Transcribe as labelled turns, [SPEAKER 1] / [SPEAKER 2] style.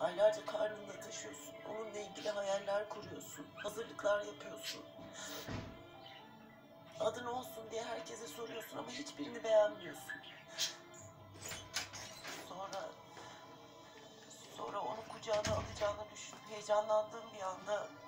[SPEAKER 1] Aylarca karnında taşıyorsun. Onunla ilgili hayaller kuruyorsun. Hazırlıklar yapıyorsun. Adın olsun diye herkese soruyorsun ama hiçbirini beğenmiyorsun. Sonra onu kucağına alacağını düşün. Heyecanlandığın bir anda